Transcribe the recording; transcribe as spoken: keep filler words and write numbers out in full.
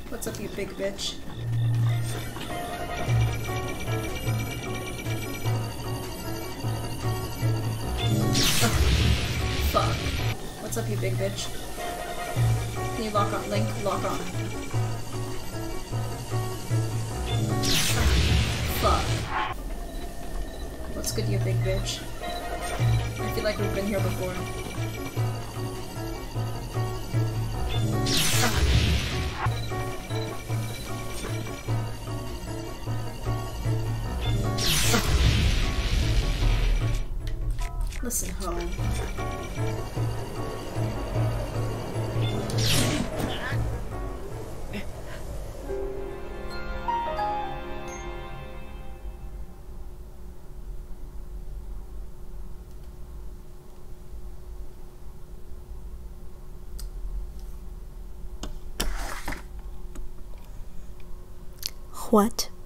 What's up, you big bitch? Oh, fuck. What's up, you big bitch? Can you lock on? Link, lock on. Fuck. What's good, you big bitch? I feel like we've been here before. Listen, ho. What